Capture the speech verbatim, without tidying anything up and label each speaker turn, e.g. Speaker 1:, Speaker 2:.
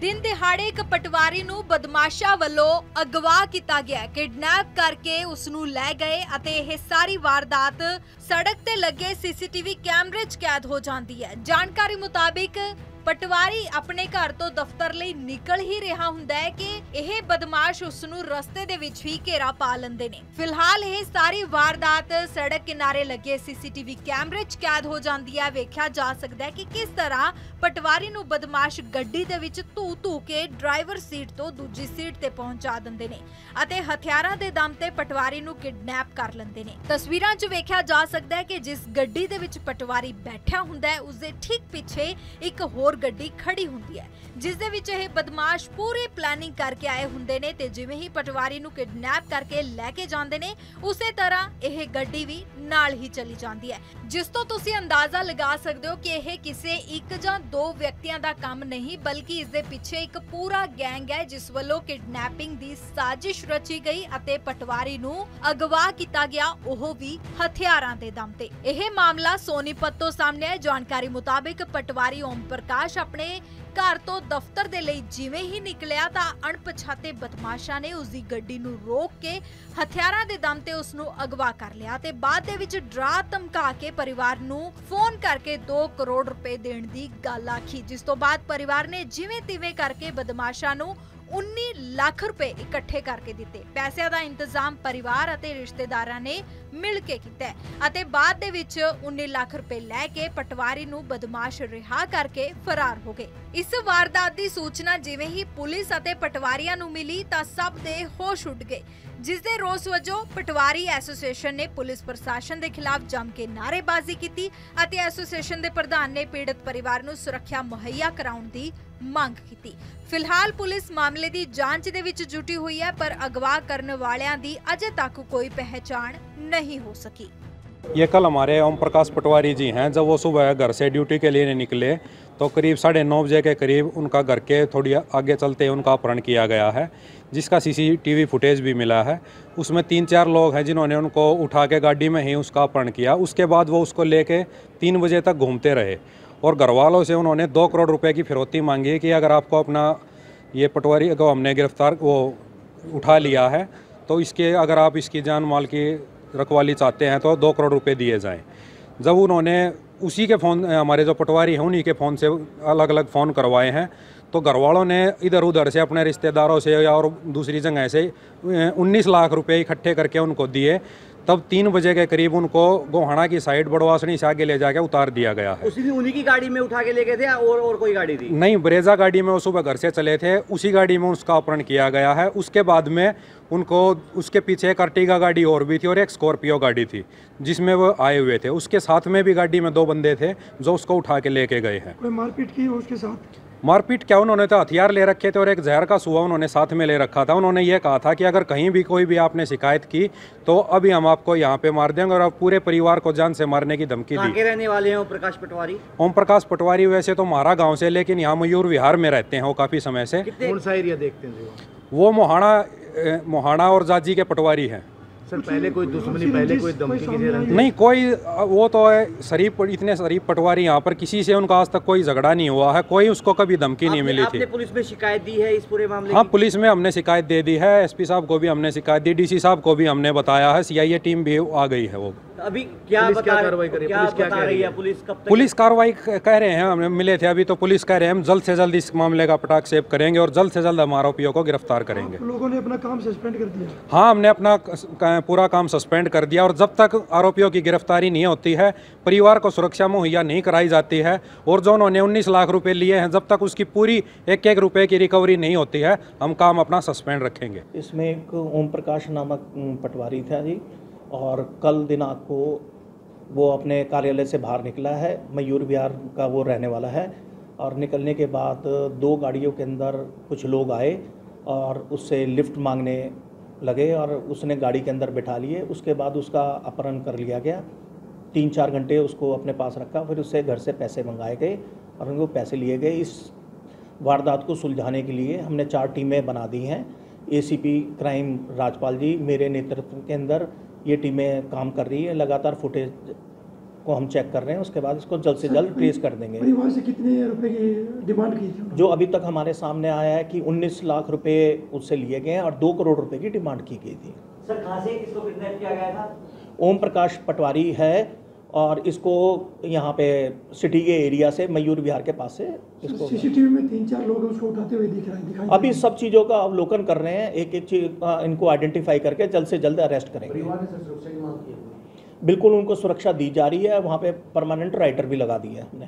Speaker 1: दिन दिहाड़े एक पटवारी नूं बदमाशा वल्लों अगवा किया गया, किडनैप करके उसनूं लै गए अते यह सारी वारदात सड़क ते लगे सीसीटीवी कैमरे च कैद हो जाती है। जानकारी मुताबिक पटवारी अपने घर तो दफ्तर लई निकल ही रहा हुंदा है कि यह बदमाश उसनूं रस्ते दे विच ही घेरा पा लैंदे ने। फिलहाल यह सारी वारदात सड़क किनारे लगे सीसीटीवी कैमरे च कैद हो जाती है। वेख्या जा सकता है कि किस तरह पटवारी नूं बदमाश गड्डी दे विच धू धू के ड्राइवर सीट तो दूजी सीट ते पहुंचा दिंदे ने अते हथियारां दे दम ते पटवारी नूं किडनैप कर लैंदे ने। तस्वीरां च वेख्या जा सकता है कि जिस गड्डी दे विच पटवारी बैठा हुंदा है उसदे ठीक पिछे एक होर गड्डी खड़ी हुंदी है जिस दे विच यह बदमाश पूरी प्लानिंग करके आए हुंदे ने ते जिवें ही पटवारी नूं किडनैप करके लैके जांदे ने उसे तरह यह गड्डी भी नाल ही चली जाती है, जिस तो तुसीं अंदाजा लगा सकते हो कि यह किसी एक जां दो व्यक्तियों का काम नहीं बल्कि इस दे पिछे एक पूरा गैंग है जिस वालों किडनैपिंग की साजिश रची गई अते पटवारी नूं अगवा किया गया, ओह भी हथियारां दे दम ते। यह मामला सोनीपत तो सामने है। जानकारी मुताबिक पटवारी ओम प्रकाश अपने घर तो दफ्तर दे लई जिवें ही निकलिया तां अणपछाते बदमाशां ने उसदी गड्डी नूं रोक के हथियारां दे दम ते उसनूं अगवा कर लिया ते बाद दे विच डरा धमका के परिवार नूं फोन करके दो करोड़ रुपए देण दी गल आखी, जिस तो बाद परिवार ने जिवें तिवें करके बदमाशां नूं उन्नीस लाख रुपए इकट्ठे करके दिते। पैसों का इंतजाम परिवार अते रिश्तेदारां ने मिल के कीता अते बाद दे विच उन्नीस लाख रुपए लैके पटवारी नूं बदमाश रिहा करके फरार हो गए। इस वारदात की सूचना जिवें ही पुलिस अते पटवारियां नूं मिली तां सब दे होश उड़ गए, जिस दे रोस वजों पटवारी एसोसीएशन ने पुलिस प्रशासन के खिलाफ जम के नारेबाजी की अते एसोसीएशन के प्रधान ने पीड़ित परिवार नूं सुरक्षा मुहैया कराउण दी मांग की। फिलहाल पुलिस मामले की जांच दे विच जुटी हुई है पर अगवा करने वालियां दी अजे तक कोई पहचान नहीं हो सकी।
Speaker 2: ये कल हमारे ओम प्रकाश पटवारी जी हैं, जब वो सुबह घर से ड्यूटी के लिए निकले तो करीब साढ़े नौ बजे के करीब उनका घर के थोड़ी आगे चलते उनका अपहरण किया गया है, जिसका सीसीटीवी फुटेज भी मिला है। उसमें तीन चार लोग हैं जिन्होंने उनको उठा के गाड़ी में ही उसका अपहरण किया। उसके बाद वो उसको लेके तीन बजे तक घूमते रहे और घर वालों से उन्होंने दो करोड़ रुपए की फिरौती मांगी कि अगर आपको अपना ये पटवारी को हमने गिरफ्तार वो उठा लिया है तो इसके अगर आप इसकी जान माल की रखवाली चाहते हैं तो दो करोड़ रुपए दिए जाएं। जब उन्होंने उसी के फ़ोन हमारे जो पटवारी हैं उन्हीं के फ़ोन से अलग अलग फ़ोन करवाए हैं तो घर वालों ने इधर उधर से अपने रिश्तेदारों से या और दूसरी जगह से उन्नीस लाख रुपए इकट्ठे करके उनको दिए। तब तीन बजे के करीब उनको गोहाना की साइड बड़वासनी से आगे ले जाके उतार दिया गया है।
Speaker 3: उसी उन्हीं की गाड़ी में उठा के ले गए थे और और कोई गाड़ी थी?
Speaker 2: नहीं, ब्रेजा गाड़ी में वो सुबह घर से चले थे, उसी गाड़ी में उसका अपहरण किया गया है। उसके बाद में उनको उसके पीछे एक अर्टिगा गाड़ी और भी थी और एक स्कॉर्पियो गाड़ी थी जिसमें वो आए हुए थे। उसके साथ में भी गाड़ी में दो बंदे थे जो उसको उठा के लेके गए हैं।
Speaker 4: कोई मारपीट की उसके साथ?
Speaker 2: मारपीट क्या, उन्होंने तो हथियार ले रखे थे और एक जहर का सुआ उन्होंने साथ में ले रखा था। उन्होंने ये कहा था कि अगर कहीं भी कोई भी आपने शिकायत की तो अभी हम आपको यहाँ पे मार देंगे और आप पूरे परिवार को जान से मारने की धमकी दी।
Speaker 3: कहाँ के रहने वाले हैं ओम प्रकाश पटवारी?
Speaker 2: ओम प्रकाश पटवारी वैसे तो म्हारा गाँव से, लेकिन यहाँ मयूर विहार में रहते हैं वो काफ़ी समय से।
Speaker 3: कौन सा एरिया देखते हैं?
Speaker 2: वो मोहाना मोहाना और जाजी के पटवारी हैं।
Speaker 3: सर पहले कोई दुश्मनी, पहले कोई धमकी किसी रंग?
Speaker 2: नहीं, कोई वो तो है शरीफ, इतने शरीफ पटवारी यहाँ पर किसी से उनका आज तक कोई झगड़ा नहीं हुआ है, कोई उसको कभी धमकी नहीं मिली थी।
Speaker 3: आपने पुलिस में शिकायत दी है इस पूरे मामले?
Speaker 2: हाँ, पुलिस में हमने शिकायत दे दी है। एसपी साहब को भी हमने शिकायत दी, डीसी साहब को भी हमने बताया है, सीआईए टीम भी आ गई है। वो
Speaker 3: अभी क्या बता कार्रवाई करें? पुलिस क्या कह रही है? पुलिस कब तक?
Speaker 2: पुलिस कार्रवाई कह रहे हैं, हमने मिले थे अभी तो पुलिस कह रहे हैं हम जल्द से जल्द इस मामले का पटाक सेव करेंगे और जल्द से जल्द हम आरोपियों को गिरफ्तार करेंगे।
Speaker 4: लोगों ने अपना काम सस्पेंड कर दिया?
Speaker 2: हाँ, हमने अपना पूरा काम सस्पेंड कर दिया और जब तक आरोपियों की गिरफ्तारी नहीं होती है, परिवार को सुरक्षा मुहैया नहीं कराई जाती है और जो उन्होंने उन्नीस लाख रुपए लिए हैं, जब तक उसकी पूरी एक एक रुपए की रिकवरी नहीं होती है, हम काम अपना सस्पेंड रखेंगे।
Speaker 5: इसमें एक ओम प्रकाश नामक पटवारी था जी और कल दिनांक को वो अपने कार्यालय से बाहर निकला है। मयूर विहार का वो रहने वाला है और निकलने के बाद दो गाड़ियों के अंदर कुछ लोग आए और उससे लिफ्ट मांगने लगे और उसने गाड़ी के अंदर बिठा लिए। उसके बाद उसका अपहरण कर लिया गया। तीन चार घंटे उसको अपने पास रखा, फिर उससे घर से पैसे मंगाए गए और उनको पैसे लिए गए। इस वारदात को सुलझाने के लिए हमने चार टीमें बना दी हैं। एसीपी क्राइम राजपाल जी मेरे नेतृत्व के अंदर ये टीमें काम कर रही है। लगातार फुटेज को हम चेक कर रहे हैं, उसके बाद इसको जल्द से जल्द ट्रेस कर देंगे।
Speaker 4: परिवार से कितने रुपए की डिमांड की थी उन्होंने?
Speaker 5: जो अभी तक हमारे सामने आया है कि उन्नीस लाख रुपए उससे लिए गए हैं और दो करोड़ रुपए की डिमांड की गई थी।
Speaker 3: सर कहाँ से किसको किडनैप किया गया था?
Speaker 5: ओम प्रकाश पटवारी है और इसको यहाँ पे सिटी के एरिया से मयूर विहार के पास से इसको
Speaker 4: सीसीटीवी में तीन चार लोग उसको उठाते हुए दिख रहे हैं, दिखाई
Speaker 5: अभी सब चीज़ों का अवलोकन कर रहे हैं, एक एक चीज इनको आइडेंटिफाई करके जल्द से जल्द अरेस्ट करेंगे।
Speaker 3: परिवार ने सर सुरक्षा की मांग की है?
Speaker 5: बिल्कुल उनको सुरक्षा दी जा रही है, वहाँ पे परमानेंट राइटर भी लगा दिया है हमने।